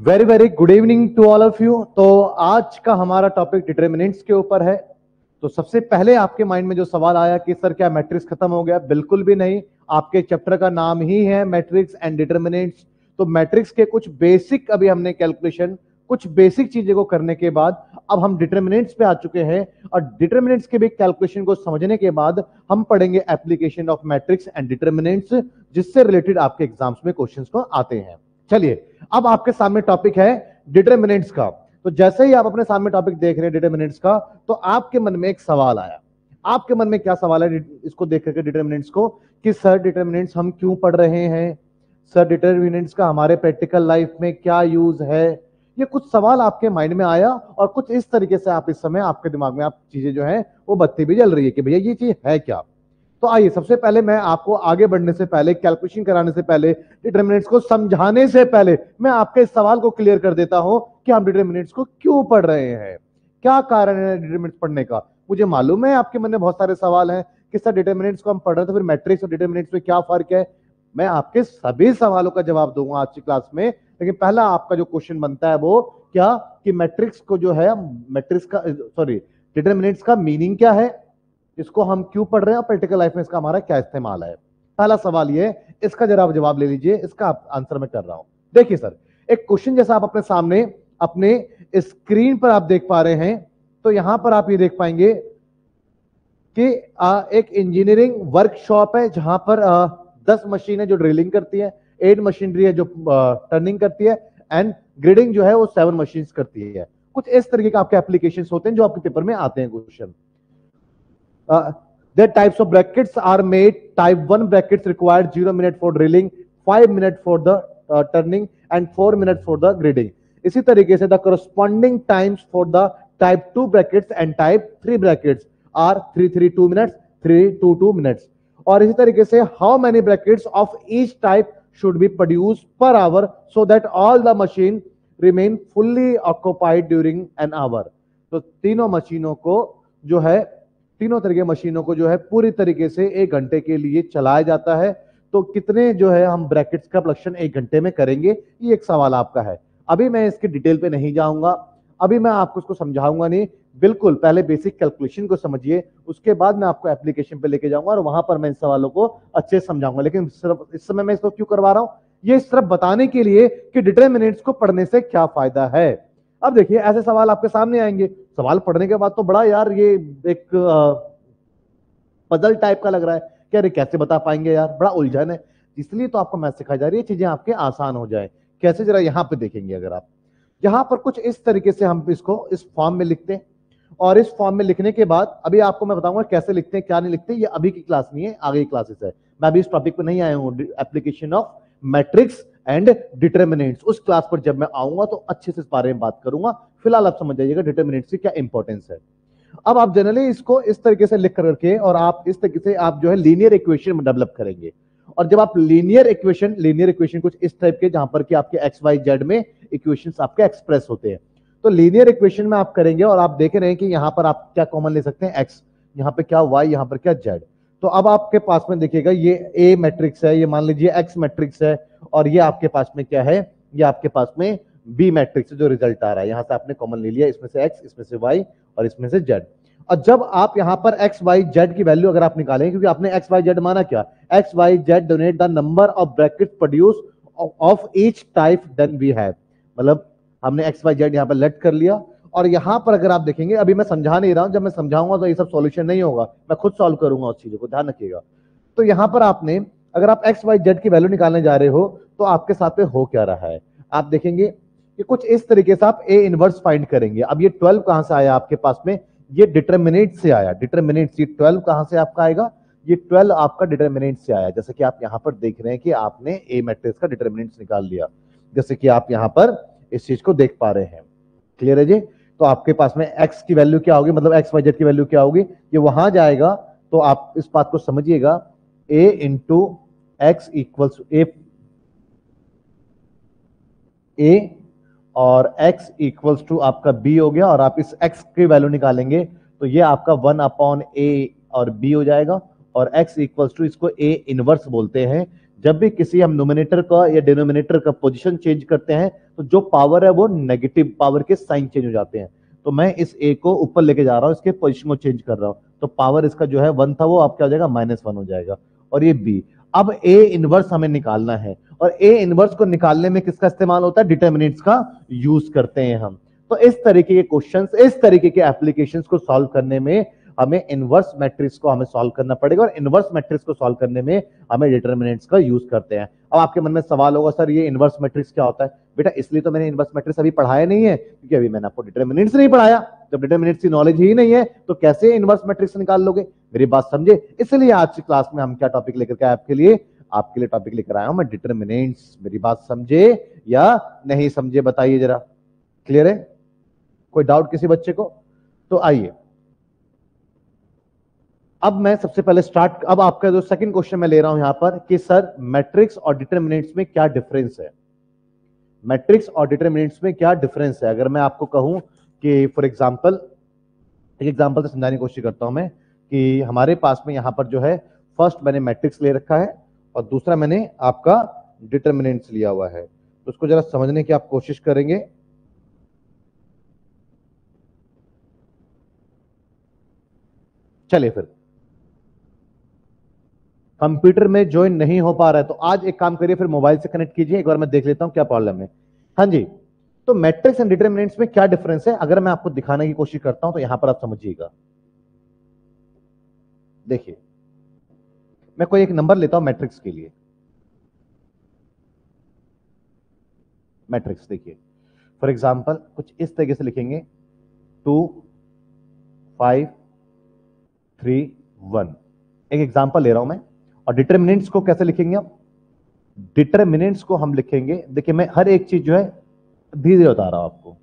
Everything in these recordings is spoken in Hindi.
Very very good evening to all of you. तो आज का हमारा टॉपिक डिटरमिनेंट्स के ऊपर है। तो सबसे पहले आपके माइंड में जो सवाल आया कि सर क्या मैट्रिक्स खत्म हो गया, बिल्कुल भी नहीं। आपके चैप्टर का नाम ही है मैट्रिक्स एंड डिटरमिनेंट्स। तो मैट्रिक्स के कुछ बेसिक अभी हमने कैलकुलेशन, कुछ बेसिक चीजें को करने के बाद अब हम डिटरमिनेंट्स पे आ चुके हैं। और डिटरमिनेंट्स के भी कैलकुलेशन को समझने के बाद हम पढ़ेंगे application of matrix and determinants, जिससे रिलेटेड आपके एग्जाम्स में क्वेश्चंस को आते हैं। चलिए, अब आपके सामने टॉपिक है डिटरमिनेंट्स का। तो जैसे ही आप अपने सामने टॉपिक देख रहे हैं डिटरमिनेंट्स का, तो आपके मन में एक सवाल आया। आपके मन में क्या सवाल है इसको देख करके डिटरमिनेंट्स को, कि सर डिटरमिनेंट्स हम क्यों पढ़ रहे हैं, सर डिटरमिनेंट्स का हमारे प्रैक्टिकल लाइफ में क्या यूज है। ये कुछ सवाल आपके माइंड में आया और कुछ इस तरीके से आप इस समय आपके दिमाग में आप चीजें जो है वो बत्ती भी जल रही है कि भैया ये चीज है क्या। तो आइए, सबसे पहले मैं आपको आगे बढ़ने से पहले, कैलकुलेशन कराने से पहले, डिटरमिनेंट्स को समझाने से पहले मैं आपके इस सवाल को क्लियर कर देता हूं कि हम डिटरमिनेंट्स को क्यों पढ़ रहे हैं, क्या कारण है डिटरमिनेंट्स पढ़ने का। मुझे मालूम है आपके मन में बहुत सारे सवाल हैं कि सर डिटरमिनेंट्स को हम पढ़ रहे हैं तो फिर मैट्रिक्स और डिटरमिनेंट्स में क्या फर्क है। मैं आपके सभी सवालों का जवाब दूंगा आज की क्लास में, लेकिन पहला आपका जो क्वेश्चन बनता है वो क्या, कि मैट्रिक्स को जो है, मैट्रिक्स का सॉरी डिटरमिनेंट्स का मीनिंग क्या है, इसको हम क्यों पढ़ रहे हैं और प्रैक्टिकल लाइफ में इसका हमारा क्या इस्तेमाल है। पहला सवाल ये, इसका जरा आप जवाब ले लीजिए, इसका आंसर मैं कर रहा हूं। देखिए सर, एक क्वेश्चन जैसा आप अपने सामने अपने स्क्रीन पर आप देख पा रहे हैं, तो यहां पर आप ये देख पाएंगे कि एक इंजीनियरिंग वर्कशॉप है जहां पर 10 मशीन है जो ड्रिलिंग करती है, 8 मशीनरी है जो टर्निंग करती है, एंड ग्रिडिंग जो है वो 7 मशीन करती है। कुछ इस तरीके के आपके एप्लीकेशन होते हैं जो आपके पेपर में आते हैं question. Their types of brackets are made. Type 1 brackets required 0 minute for drilling, 5 minutes for the turning and 4 minutes for the grading. इसी तरीके से the corresponding times for the type 2 brackets and type 3 brackets are 332 minutes, 322 minutes. और इसी तरीके से how many brackets of each type should be produced per hour so that all the machine remain fully occupied during an hour. तो तीनों मशीनों को जो है, तीनों तरह की मशीनों को जो है पूरी तरीके से 1 घंटे के लिए चलाया जाता है। तो कितने जो है हम ब्रैकेट्स का प्रोडक्शन 1 घंटे में करेंगे, ये एक सवाल आपका है। अभी मैं इसके डिटेल पे नहीं जाऊंगा, अभी मैं आपको इसको समझाऊंगा नहीं। बिल्कुल पहले बेसिक कैलकुलेशन को समझिए, उसके बाद मैं आपको एप्लीकेशन पे लेके जाऊंगा और वहां पर मैं इन सवालों को अच्छे से समझाऊंगा। लेकिन सिर्फ इस समय मैं इसको क्यों करवा रहा हूं, ये सिर्फ बताने के लिए कि डिटरमिनेंट्स को पढ़ने से क्या फायदा है। अब देखिए, ऐसे सवाल आपके सामने आएंगे, सवाल पढ़ने के बाद तो बड़ा यार ये एक पजल टाइप का लग रहा है कि अरे कैसे बता पाएंगे यार, बड़ा उलझन है। इसलिए तो आपको मैथ सिखाई जा रही है, चीजें आपके आसान हो जाए। कैसे, जरा यहां पे देखेंगे, अगर आप यहां पर कुछ इस तरीके से हम इसको इस फॉर्म में लिखते हैं, और इस फॉर्म में लिखने के बाद अभी आपको मैं बताऊंगा कैसे लिखते हैं क्या नहीं लिखते। ये अभी की क्लास नहीं है, आगे की क्लासेस है। मैं अभी इस टॉपिक पर नहीं आया हूं, application of matrix and determinants. उस क्लास पर जब मैं आऊंगा तो अच्छे से इस बारे में बात करूंगा। फिलहाल आप समझ जाइएगा डिटरमिनेंट्स की क्या इंपॉर्टेंस है। अब आप जनरली इसको इस तरीके से लिख करके और आप इस तरीके से आप जो है लीनियर इक्वेशन डेवलप करेंगे। और जब आप लीनियर इक्वेशन कुछ इस टाइप के, जहां पर कि आपके एक्स वाई जेड में इक्वेशंस आपके एक्सप्रेस होते हैं, तो लीनियर इक्वेशन में आप करेंगे और आप देख रहे हैं कि यहां पर आप क्या कॉमन ले सकते हैं, एक्स, यहां पे क्या वाई, यहां पर क्या जेड। तो अब आपके पास में देखिएगा ये ए मैट्रिक्स है, ये मान लीजिए एक्स मैट्रिक्स है, और ये आपके पास में क्या है, ये आपके पास में बी मैट्रिक्स जो रिजल्ट आ रहा है। यहां से आपने कॉमन ले लिया, इसमें से एक्स, इसमें से वाई और इसमें से जेड। और जब आप यहां पर एक्स वाई जेड की वैल्यू अगर आप निकालें, क्योंकि आपने एक्स वाई जेड माना क्या, X Y Z donate the number of bracket produce of each type then we have, मतलब हमने एक्स वाई जेड यहां पर लेट कर लिया। और यहां पर अगर आप देखेंगे, अभी मैं समझा नहीं रहा हूं, जब मैं समझाऊंगा तो ये सब सॉल्यूशन नहीं होगा, मैं खुद सॉल्व करूंगा उस चीजों को, ध्यान रखिएगा। तो यहां पर आपने, अगर आप एक्स वाई जेड की वैल्यू निकालने जा रहे हो, तो आपके साथ में हो क्या रहा है, आप देखेंगे कि कुछ इस तरीके से आप ए इनवर्स फाइंड करेंगे। अब ये 12 कहां से आया आपके पास में, ये डिटरमिनेंट से आया। डिटरमिनेंट ये 12 कहां से आपका आएगा, ये 12 आपका डिटरमिनेंट से आया। जैसे कि आप यहां पर देख रहे हैं कि आपने ए मैट्रिक्स का डिटरमिनेंट निकाल लिया, जैसे कि आप यहां पर इस चीज को देख पा रहे हैं। क्लियर है जी। तो आपके पास में एक्स की वैल्यू क्या होगी, मतलब एक्स वाई जेड की वैल्यू क्या होगी, ये वहां जाएगा। तो आप इस बात को समझिएगा, A into X equals A और x इक्वल्स टू आपका b हो गया। और आप इस x की वैल्यू निकालेंगे तो ये आपका 1/a और b हो जाएगा। और x इक्वल्स टू, इसको a इनवर्स बोलते हैं, जब भी किसी हम नोमिनेटर का या डिनोमिनेटर का पोजीशन चेंज करते हैं तो जो पावर है वो नेगेटिव पावर के साइन चेंज हो जाते हैं। तो मैं इस ए को ऊपर लेके जा रहा हूं, इसके पोजीशन को चेंज कर रहा हूं, तो पावर इसका जो है 1 था वो अब क्या हो जाएगा -1 हो जाएगा। और ये बी, अब ए इनवर्स हमें निकालना है, और ए इनवर्स को निकालने में किसका इस्तेमाल होता है? डिटर्मिनेंट्स का यूज करते हैं हम। तो इस तरीके के क्वेश्चंस, इस तरीके के एप्लीकेशंस को सॉल्व करने में हमें इनवर्स मैट्रिक्स को हमें सॉल्व करना पड़ेगा, और इनवर्स मैट्रिक्स को सॉल्व करने में हमें डिटर्मिनेंट्स का यूज करते हैं। अब आपके मन में सवाल होगा, सर ये इनवर्स मैट्रिक्स क्या होता है? बेटा इसलिए तो मैंने इनवर्स मैट्रिक्स अभी पढ़ाया नहीं है, क्योंकि अभी मैंने आपको डिटर्मिनेंट्स नहीं पढ़ाया। जब डिटर्मिनेंट्स की नॉलेज ही नहीं है तो कैसे इनवर्स मैट्रिक्स निकाल लोगे? मेरी बात समझे? इसलिए आज की क्लास में हम क्या टॉपिक लेकर के आए आपके लिए टॉपिक लेकर आया हूं मैं, डिटर्मिनेंट्स। मेरी बात समझे या नहीं समझे बताइए जरा। क्लियर है? कोई डाउट किसी बच्चे को? तो आइए अब मैं सबसे पहले अब आपका जो सेकंड क्वेश्चन मैं ले रहा हूं यहां पर कि सर मैट्रिक्स और डिटर्मिनेंट्स में क्या डिफरेंस है? मैट्रिक्स और डिटर्मिनेंट्स में क्या डिफरेंस है? अगर मैं आपको कहूं कि फॉर एग्जांपल, एक एग्जांपल से समझाने की कोशिश करता हूं मैं कि हमारे पास में यहां पर जो है फर्स्ट मैंने मैट्रिक्स ले रखा है और दूसरा मैंने आपका डिटर्मिनेंट्स लिया हुआ है। तो उसको जरा समझने की आप कोशिश करेंगे। चलिए फिर, कंप्यूटर में ज्वाइन नहीं हो पा रहा है तो आज एक काम करिए, फिर मोबाइल से कनेक्ट कीजिए, एक बार मैं देख लेता हूं क्या प्रॉब्लम है। हाँ जी, तो मैट्रिक्स एंड डिटर्मिनेंट्स में क्या डिफरेंस है अगर मैं आपको दिखाने की कोशिश करता हूं तो यहां पर आप समझिएगा। देखिए, मैं कोई एक नंबर लेता हूं मैट्रिक्स के लिए। मैट्रिक्स देखिए, फॉर एग्जांपल कुछ इस तरीके से लिखेंगे 2 5 3 1। एक एग्जांपल ले रहा हूं मैं। और डिटर्मिनेंट्स को कैसे लिखेंगे हम? डिटर्मिनेंट्स को हम लिखेंगे, देखिए मैं हर एक चीज जो है धीरे धीरे बता रहा हूं आपको।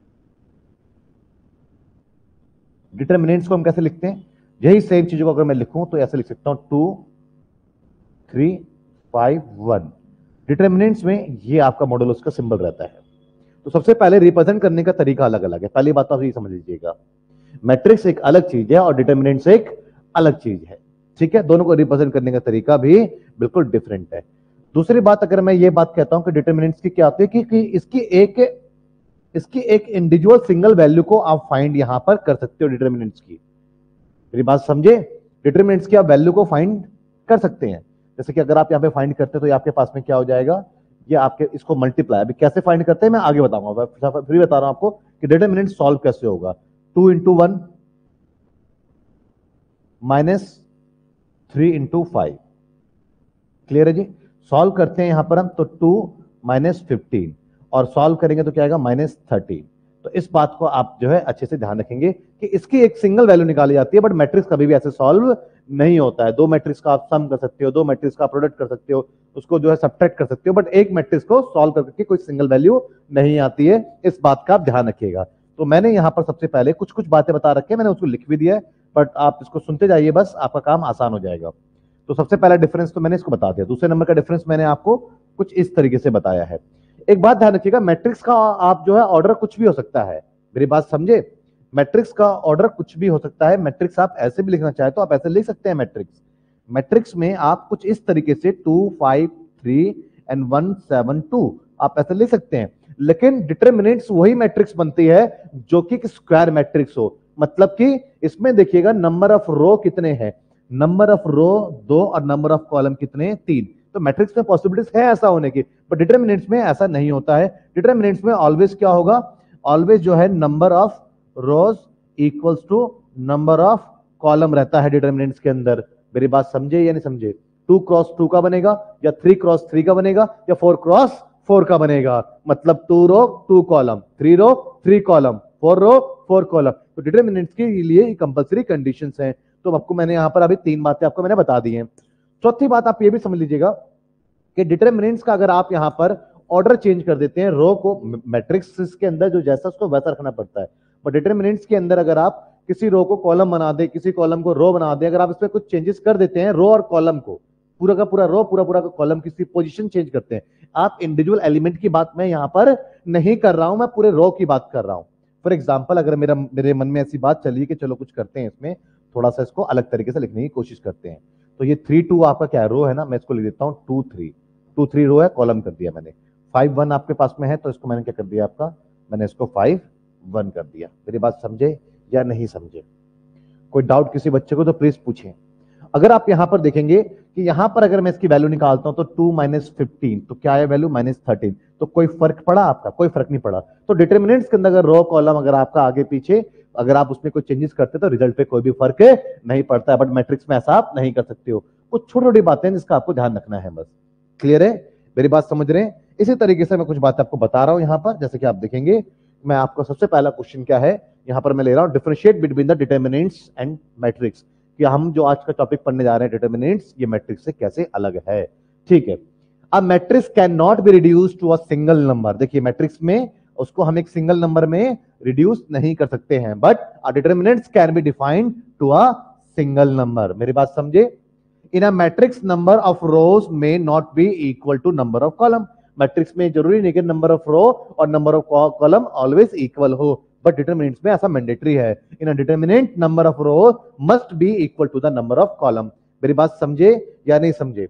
डिटर्मिनेंट्स को हम कैसे लिखते हैं? यही सेम चीजों को अगर मैं लिखूं तो ऐसे लिख सकता हूं 2 3 5 1। डिटर्मिनेंट्स में ये आपका मॉडुलस का सिंबल रहता है। तो सबसे पहले रिप्रेजेंट करने का तरीका अलग अलग है, पहली बात तो आप ये समझ लीजिएगा। मैट्रिक्स एक अलग चीज है और डिटर्मिनेंट्स एक अलग चीज है, ठीक है? दोनों को रिप्रेजेंट करने का तरीका भी बिल्कुल डिफरेंट है। दूसरी बात, अगर मैं ये बात कहता हूं कि डिटर्मिनेंट्स की क्या होती है कि इसकी एक इंडिविजुअल सिंगल वैल्यू को आप फाइंड यहां पर कर सकते हो डिटर्मिनेंट्स की। मेरी बात समझे? डिटर्मिनेंट्स की आप वैल्यू को फाइंड कर सकते हैं। जैसे कि अगर आप यहां पे फाइंड करते हैं तो ये आपके पास में क्या हो जाएगा? ये आपके इसको मल्टीप्लाई, अभी कैसे फाइंड करते हैं मैं आगे बताऊंगा, फिर बता रहा हूं आपको कि डिटर्मिनेंट सॉल्व कैसे होगा। 2 × 1 -3 × 5। क्लियर है जी? सॉल्व करते हैं यहां पर हम तो 2 - 15 और सॉल्व करेंगे तो क्या आएगा? -13। तो इस बात को आप जो है अच्छे से ध्यान रखेंगे कि इसकी एक सिंगल वैल्यू निकाली जाती है, बट मैट्रिक्स कभी भी ऐसे सॉल्व नहीं होता है। दो मैट्रिक्स का आप सम कर सकते हो, दो मैट्रिक्स का प्रोडक्ट कर सकते हो, उसको जो है सब्ट्रैक्ट कर सकते हो, बट एक मैट्रिक्स को सॉल्व करके कोई सिंगल वैल्यू नहीं आती है। इस बात का आप ध्यान रखिएगा। तो मैंने यहां पर सबसे पहले कुछ कुछ बातें बता रखी है, मैंने उसको लिख भी दिया है, बट आप इसको सुनते जाइए, बस आपका काम आसान हो जाएगा। तो सबसे पहला डिफरेंस तो मैंने इसको बता दिया। दूसरे नंबर का डिफरेंस मैंने आपको कुछ इस तरीके से बताया है। एक बात ध्यान रखिएगा, मैट्रिक्स का आप जो है ऑर्डर कुछ भी हो सकता है। मेरी बात समझे? मैट्रिक्स का ऑर्डर कुछ भी हो सकता है। मैट्रिक्स आप ऐसे भी लिखना चाहे तो आप ऐसे लिख सकते हैं। मैट्रिक्स में आप कुछ इस तरीके से 2 5 3 and 1 7 2 आप ऐसे लिख सकते हैं। लेकिन डिटर्मिनेंट्स वही मैट्रिक्स बनती है जो कि स्क्वायर मैट्रिक्स हो। मतलब कि इसमें देखिएगा नंबर ऑफ रो कितने हैं? नंबर ऑफ रो 2 और नंबर ऑफ कॉलम कितने? 3। तो मैट्रिक्स में पॉसिबिलिटीज है ऐसा होने की, पर डिटर्मिनेंट्स में ऐसा नहीं होता है। डिटर्मिनेंट्स में ऑलवेज क्या होगा? ऑलवेज जो है number of rows equals to number of column रहता है डिटर्मिनेंट्स के अंदर। मेरी बात समझे या नहीं समझे? 2 × 2 का बनेगा या 3 × 3 का बनेगा या 4 × 4 का बनेगा। मतलब 2 row 2 column, 3 row 3 column, 4 row 4 column. तो डिटर्मिनेंट्स के लिए कंपलसरी कंडीशंस हैं। तो आपको मैंने यहां पर अभी 3 बातें आपको मैंने बता दी हैं। चौथी बात आप ये भी समझ लीजिएगा कि डिटर्मिनेंट्स का अगर आप यहां पर ऑर्डर चेंज कर देते हैं, रो को मैट्रिक्स के अंदर जो जैसा उसको वैसा रखना पड़ता है, बट डिटर्मिनेंट्स के अंदर अगर आप किसी रो को कॉलम बना दे, किसी कॉलम को रो बना दे, अगर आप इसमें कुछ चेंजेस कर देते हैं, रो और कॉलम को, पूरा का पूरा रो पूरा का कॉलम किसी पोजीशन चेंज करते हैं, आप इंडिविजुअल एलिमेंट की बात मैं यहां पर नहीं कर रहा हूं, मैं पूरे रो की बात कर रहा हूं। फॉर एग्जाम्पल, अगर मेरे मन में ऐसी बात चली कि चलो कुछ करते हैं, इसमें थोड़ा सा इसको अलग तरीके से लिखने की कोशिश करते हैं। तो ये 3 2 आपका क्या है, रो है ना, मैं इसको लिख देता हूँ 2 3, 2 3 रो है, कॉलम कर दिया मैंने। 5 1 आपके पास में है तो इसको मैंने क्या कर दिया आपका, मैंने इसको 5 1 कर दिया। मेरी बात समझे या नहीं समझे? कोई डाउट किसी बच्चे को तो प्लीज पूछें। अगर आप यहां पर देखेंगे कि यहां पर अगर मैं इसकी वैल्यू निकालता हूं तो 2 -15 तो क्या है वैल्यू, -13। तो कोई फर्क पड़ा आपका? कोई फर्क नहीं पड़ा। तो डिटरमिनेंट्स के अंदर अगर रो कॉलम अगर आपका आगे पीछे अगर आप उसमें कोई चेंजेस करते तो रिजल्ट पे कोई भी फर्क नहीं पड़ता है, बट मैट्रिक्स में ऐसा आप नहीं कर सकते हो। कुछ छोटी छोटी बातें जिसका आपको ध्यान रखना है बस। क्लियर है? मेरी बात समझ रहे हैं? इसी तरीके से मैं कुछ बातें आपको बता रहा हूं यहां पर, जैसे कि आप देखेंगे मैं आपको सबसे पहला क्वेश्चन क्या है यहां पर मैं ले रहा हूं, differentiate between the determinants and matrix, कि हम जो आज का टॉपिक पढ़ने जा रहे हैं डिटरमिनेंट्स, ये मैट्रिक्स से कैसे अलग है। ठीक है, अब matrix can not be reduce to a single number. देखिए मैट्रिक्स में उसको हम एक सिंगल नंबर में रिड्यूस नहीं कर सकते हैं, but determinants can be defined to a single number. मेरी बात समझे? In a matrix number of rows may not be equal to number of column. Matrix में जरूरी नहीं कि नंबर ऑफ रो और number of column always equal हो, बट डिटरमिनेंट्स में ऐसा मैंडेटरी है। In a determinant number of row must be equal to the number of column. मेरी बात समझे या नहीं समझे?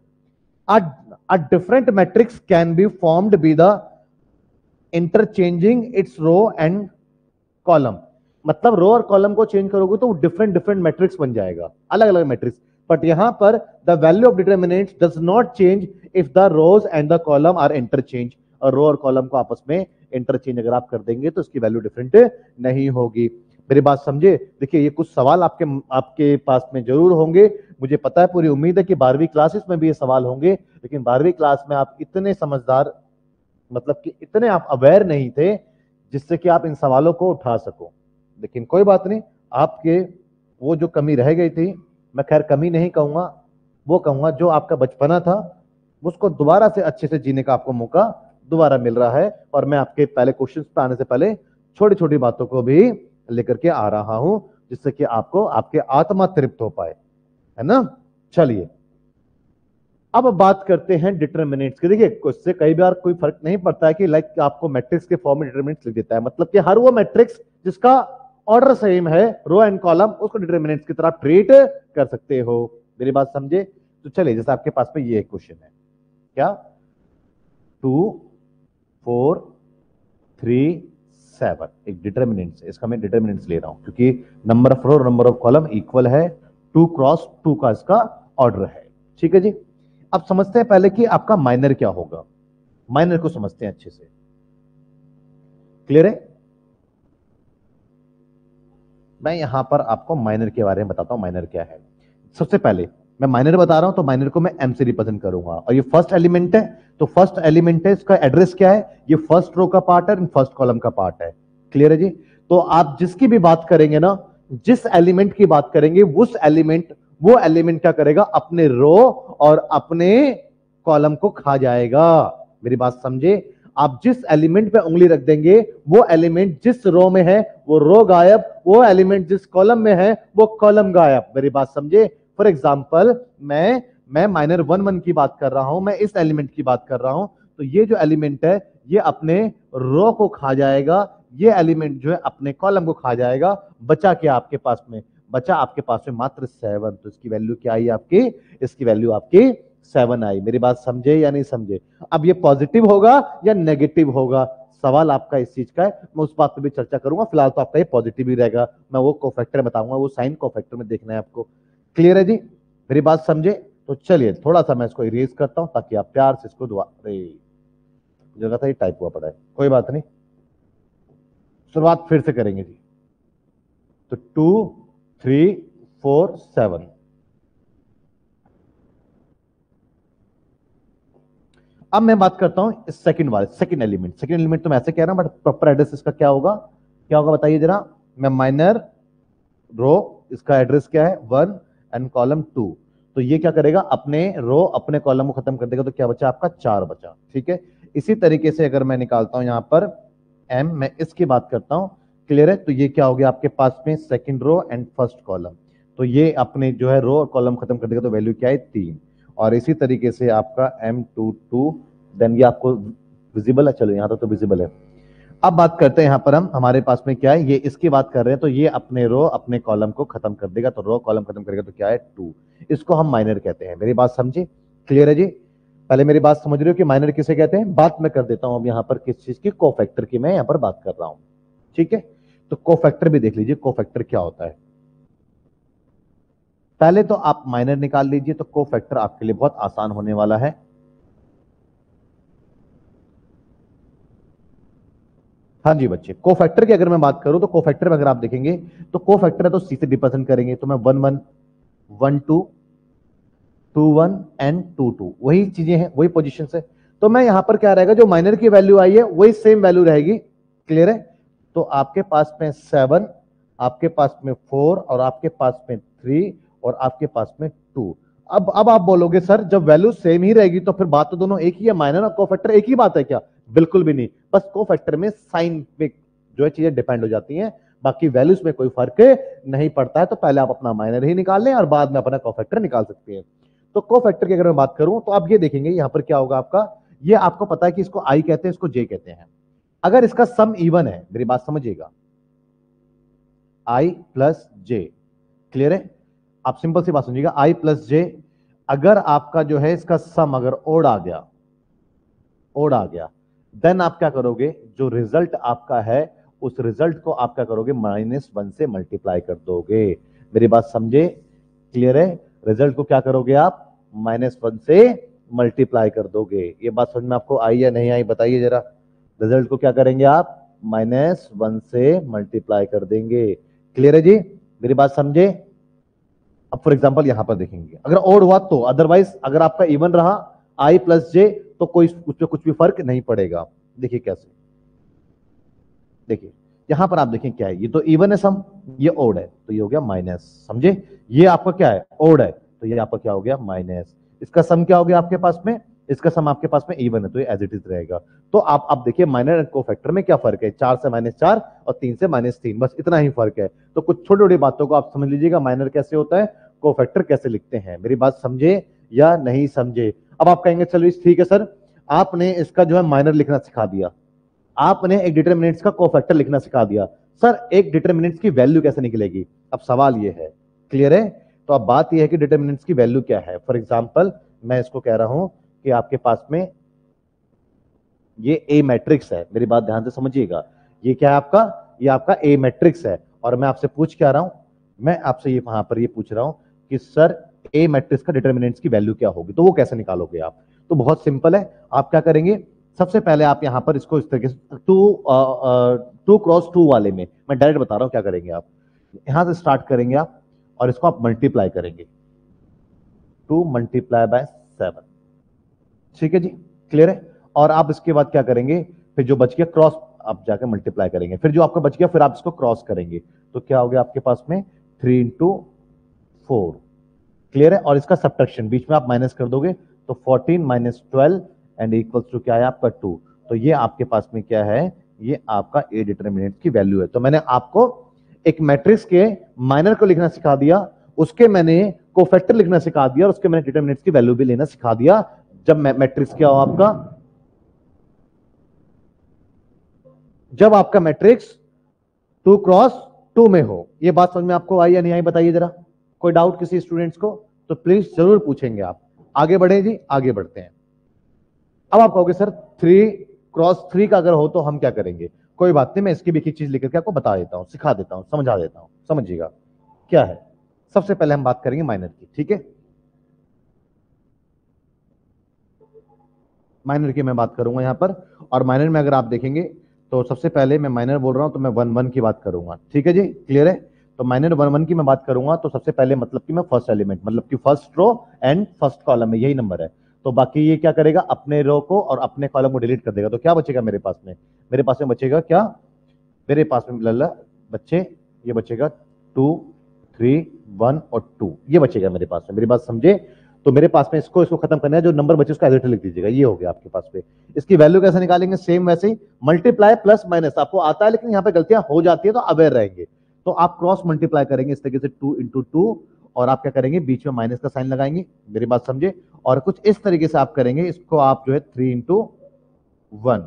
A different matrix can be formed by the interchanging its row and column। मतलब रो और कॉलम को चेंज करोगे तो डिफरेंट डिफरेंट मैट्रिक्स बन जाएगा, अलग अलग मैट्रिक्स। बट यहां पर the value of determinants does not change if the rows and the column are interchange. और रो और कॉलम को आपस में इंटरचेंज अगर आप कर देंगे तो इसकी वैल्यू डिफरेंट नहीं होगी। मेरी बात समझे? देखिए ये कुछ सवाल आपके आपके पास में जरूर होंगे, मुझे पता है, पूरी उम्मीद है कि 12वीं क्लासेस में भी ये सवाल होंगे, लेकिन 12वीं क्लास में आप इतने समझदार, मतलब कि इतने आप अवेयर नहीं थे जिससे कि आप इन सवालों को उठा सको। लेकिन कोई बात नहीं, आपके वो जो कमी रह गई थी, मैं खैर कमी नहीं कहूंगा, वो कहूंगा जो आपका बचपना था उसको दोबारा से अच्छे से जीने का आपको मौका दोबारा मिल रहा है। और मैं आपके पहले क्वेश्चंस पे आने से पहले छोटी छोटी बातों को भी लेकर के आ रहा हूं जिससे कि आपको आपके आत्मा तृप्त हो पाए, है ना। चलिए अब बात करते हैं डिटरमिनेंट्स की। देखिए उससे कई बार कोई फर्क नहीं पड़ता है कि लाइक आपको मैट्रिक्स के फॉर्म में डिटरमिनेंट्स लिख देता है, मतलब कि हर वो मैट्रिक्स जिसका ऑर्डर सेम है, रो एंड कॉलम, उसको डिटरमिनेंट्स की तरह ट्रीट कर सकते हो। मेरी बात समझे? तो चलिए जैसे आपके पास में ये क्वेश्चन है, क्या 2 4 3 7 एक डिटरमिनेंट्स है, इसका मैं डिटरमिनेंट्स ले रहा हूं क्योंकि नंबर ऑफ रो और नंबर ऑफ कॉलम इक्वल है, 2 क्रॉस 2 का इसका ऑर्डर है। ठीक है जी। अब समझते हैं पहले कि आपका माइनर क्या होगा, माइनर को समझते हैं अच्छे से। क्लियर है? मैं यहां पर आपको माइनर के बारे में बताता हूं, माइनर क्या है। सबसे पहले मैं माइनर बता रहा हूं तो माइनर को मैं एम से रिप्रेजेंट करूंगा, और ये फर्स्ट एलिमेंट है, तो फर्स्ट एलिमेंट है, इसका एड्रेस क्या है, ये फर्स्ट रो का पार्ट है, फर्स्ट कॉलम का पार्ट है। क्लियर है जी? तो आप जिसकी भी बात करेंगे ना, जिस एलिमेंट की बात करेंगे उस एलिमेंट, वो एलिमेंट क्या करेगा, अपने रो और अपने कॉलम को खा जाएगा। मेरी बात समझे? आप जिस एलिमेंट पे उंगली रख देंगे वो एलिमेंट जिस रो में है वो रो गायब, वो एलिमेंट जिस कॉलम में है वो कॉलम गायब। मेरी बात समझे? फॉर एग्जाम्पल मैं माइनर 1 1 की बात कर रहा हूं, मैं इस एलिमेंट की बात कर रहा हूं, तो ये जो एलिमेंट है ये अपने रो को खा जाएगा, ये एलिमेंट जो है अपने कॉलम को खा जाएगा। बचा क्या आपके पास में? बचा आपके पास में मात्र 7। तो इसकी वैल्यू क्या आई आपकी? इसकी वैल्यू आपकी 7 आई। मेरी बात समझे या नहीं समझे? अब ये पॉजिटिव होगा या नेगेटिव होगा, सवाल आपका इस चीज का है, मैं उस बात पे भी चर्चा करूंगा। फिलहाल तो आपका ये पॉजिटिव ही रहेगा, मैं वो कोफैक्टर बताऊंगा, वो साइन कोफैक्टर में देखना है आपको। क्लियर है जी? मेरी बात समझे? तो चलिए थोड़ा सा मैं इसको इरेज करता हूं ताकि आप प्यार से इसको जगह था ये टाइप हुआ पड़ा है, कोई बात नहीं, शुरुआत फिर से करेंगे जी। तो 2 3 4 7, अब मैं बात करता हूं सेकंड वाले, सेकंड एलिमेंट तो मैं ऐसे कह रहा हूं, बट प्रॉपर एड्रेस इसका क्या होगा, क्या होगा बताइए जरा। मैं माइनर रो, इसका एड्रेस क्या है 1 एंड कॉलम 2, तो ये क्या करेगा, अपने रो अपने कॉलम को खत्म कर देगा, तो क्या बचा आपका 4 बचा। ठीक है, इसी तरीके से अगर मैं निकालता हूं यहां पर m, मैं इसकी बात करता हूं। क्लियर है? तो ये क्या हो गया आपके पास में second row and first column, तो ये अपने जो है रो और कॉलम खत्म कर देगा, तो वैल्यू क्या है 3। और इसी तरीके से आपका M22, देन ये आपको विजिबल है, चलो यहां तक तो विजिबल है। अब बात करते हैं यहां पर हम, हमारे पास में क्या है, ये इसकी बात कर रहे हैं, तो ये अपने रो अपने कॉलम को खत्म कर देगा, तो रो कॉलम खत्म करेगा तो क्या है 2। इसको हम माइनर कहते हैं। मेरी बात समझे? क्लियर है जी? पहले मेरी बात समझ रहे हो कि माइनर किसे कहते हैं? बात मैं कर देता हूं अब यहां पर किस चीज की, कोफैक्टर की मैं यहां पर बात कर रहा हूं। ठीक है, तो कोफैक्टर भी देख लीजिए, कोफैक्टर क्या होता है। पहले तो आप माइनर निकाल लीजिए, तो कोफैक्टर आपके लिए बहुत आसान होने वाला है। हाँ जी बच्चे, कोफैक्टर की अगर मैं बात करूं तो कोफैक्टर में अगर आप देखेंगे तो कोफैक्टर है तो सी से रिप्रेजेंट करेंगे, तो मैं 1 1 1 2 2 1 एंड 2 2, वही चीजें हैं, वही पोजीशन है। तो मैं यहां पर क्या रहेगा, जो माइनर की वैल्यू आई है वही सेम वैल्यू रहेगी। क्लियर है? तो आपके पास में 7, आपके पास में 4 और आपके पास में 3 और आपके पास में 2। अब आप बोलोगे सर जब वैल्यू सेम ही रहेगी तो फिर बात तो दोनों एक ही है, माइनर और कोफैक्टर एक ही बात है क्या? बिल्कुल भी नहीं, बस कोफैक्टर में साइन पे जो है चीजें डिपेंड हो जाती हैं, बाकी वैल्यूज में कोई फर्क नहीं पड़ता है। तो पहले आप अपना माइनर ही निकाल लें और बाद में अपना कोफैक्टर निकाल सकते हैं। तो कोफैक्टर की अगर मैं बात करूं तो आप ये देखेंगे यहां पर क्या होगा आपका, ये आपको पता है कि इसको आई कहते हैं, इसको जे कहते हैं। अगर इसका सम इवन है, मेरी बात समझिएगा, आई प्लस जे, क्लियर है? आप सिंपल सी बात समझिएगा, आई प्लस जे, अगर आपका जो है इसका सम अगर ओड आ गया, ओड आ गया, देन आप क्या करोगे, जो रिजल्ट आपका है उस रिजल्ट को आप क्या करोगे, -1 से मल्टीप्लाई कर दोगे। मेरी बात समझे? क्लियर है? रिजल्ट को क्या करोगे आप, -1 से मल्टीप्लाई कर दोगे। ये बात समझ में आपको आई या नहीं आई बताइए जरा। रिजल्ट को क्या करेंगे आप, -1 से मल्टीप्लाई कर देंगे। क्लियर है जी? मेरी बात समझे? अब फॉर एग्जांपल यहां पर देखेंगे अगर ओड हुआ तो, अदरवाइज अगर आपका इवन रहा आई प्लस जे तो कोई उस पर कुछ भी फर्क नहीं पड़ेगा। देखिए कैसे, देखिए यहां पर आप देखें क्या है, ये तो इवन है सम, ये ओड है तो ये हो गया माइनस, समझे? ये आपका क्या है, ओड है, तो ये आपका क्या हो गया, माइनस। इसका सम क्या हो गया आपके पास में, इसका सम आपके पास में इवन है तो ये एज इट इज रहेगा। तो आप देखिए माइनर एंड कोफैक्टर में क्या फर्क है, 4 से -4 और 3 से -3, बस इतना ही फर्क है। तो कुछ छोटी छोटी बातों को आप समझ लीजिएगा, माइनर कैसे होता है, कोफैक्टर कैसे लिखते हैं। मेरी बात समझे या नहीं समझे? अब आप कहेंगे चलो ठीक है सर, आपने इसका जो है माइनर लिखना सिखा दिया, आपने एक डिटरमिनेंट्स का कोफैक्टर लिखना सिखा दिया, सर एक डिटरमिनेंट्स की वैल्यू कैसे निकलेगी? अब सवाल ये है, क्लियर है? तो अब बात यह है कि डिटरमिनेंट्स की वैल्यू क्या है। फॉर एग्जांपल मैं इसको कह रहा हूं कि आपके पास में ये ए मैट्रिक्स है, मेरी बात ध्यान से समझिएगा, ये क्या है आपका, ये आपका ए मैट्रिक्स है, और मैं आपसे पूछ क्या रहा हूं, मैं आपसे ये वहां पर ये पूछ रहा हूं कि सर ए मैट्रिक्स का डिटरमिनेंट्स की वैल्यू क्या होगी, तो वो कैसे निकालोगे आप? तो बहुत सिंपल है, आप क्या करेंगे, सबसे पहले आप यहां पर इसको इस तरीके से 2 × 2 वाले में मैं डायरेक्ट बता रहा हूं क्या करेंगे आप, यहां से स्टार्ट करेंगे आप और इसको आप मल्टीप्लाई करेंगे, 2 × 7, ठीक है जी? क्लियर है? और आप इसके बाद क्या करेंगे, फिर जो बच गया क्रॉस आप जाकर मल्टीप्लाई करेंगे, फिर जो आपका बच गया फिर आप इसको क्रॉस करेंगे, तो क्या हो गया आपके पास में 3 × 4। क्लियर है? और इसका सब्ट्रैक्शन बीच में आप माइनस कर दोगे, तो 14 - 12 एंड इक्वल्स टू क्या है आपका 2। तो ये आपके पास में क्या है, ये आपका ए डिटरमिनेंट की वैल्यू है। तो मैंने आपको एक मैट्रिक्स के माइनर को लिखना सिखा दिया, उसके मैंने कोफैक्टर लिखना सिखा दिया और उसके मैंने डिटरमिनेंट्स की वैल्यू भी लेना सिखा दिया। जब मैट्रिक्स क्या हो आपका, जब आपका मैट्रिक्स 2 × 2 में हो। ये बात समझ में आपको आई या नहीं आई बताइए जरा। कोई डाउट किसी स्टूडेंट्स को तो प्लीज जरूर पूछेंगे आप। आगे बढ़े जी, आगे बढ़ते हैं। अब आप कहोगे सर 3 × 3 का अगर हो तो हम क्या करेंगे? कोई बात नहीं, मैं इसकी भी एक चीज लिख करके आपको बता देता हूं, सिखा देता हूं, समझा देता हूं, समझिएगा क्या है। सबसे पहले हम बात करेंगे माइनर की, ठीक है? माइनर की मैं बात करूंगा यहां पर, और माइनर में अगर आप देखेंगे तो सबसे पहले मैं माइनर बोल रहा हूं तो मैं 1 1 की बात करूंगा, ठीक है जी? क्लियर है? तो माइनर 1 1 की मैं बात करूंगा तो सबसे पहले मतलब कि मैं फर्स्ट एलिमेंट, मतलब कि first row and first column में यही नंबर है, तो बाकी ये क्या करेगा, अपने रो को और अपने कॉलम को डिलीट कर देगा। तो क्या बचेगा मेरे पास में, मेरे पास में बचेगा क्या, मेरे पास में लल्ला बच्चे ये बचेगा 2 3 1 और 2, ये बचेगा मेरे पास में। मेरी बात समझे? तो मेरे पास में इसको खत्म करना है, जो नंबर बचे उसका एडिटर लिख दीजिएगा, ये हो गया आपके पास पे। इसकी वैल्यू कैसे निकालेंगे, सेम वैसे ही मल्टीप्लाई प्लस माइनस, आपको आता है लेकिन यहाँ पे गलतियां हो जाती है तो अवेयर रहेंगे। तो आप क्रॉस मल्टीप्लाई करेंगे इस तरीके से 2 × 2 और आप क्या करेंगे, बीच में माइनस का साइन लगाएंगे, मेरी बात समझे? और कुछ इस तरीके से आप करेंगे, इसको आप जो है 3 × 1,